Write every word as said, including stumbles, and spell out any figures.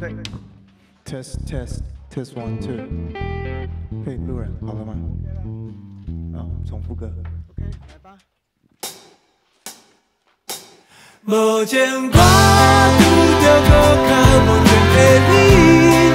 对，test test test one two。嘿，路人，好了吗？啊，重复歌。OK， 来吧。 无情我拄着搁较无缘的你。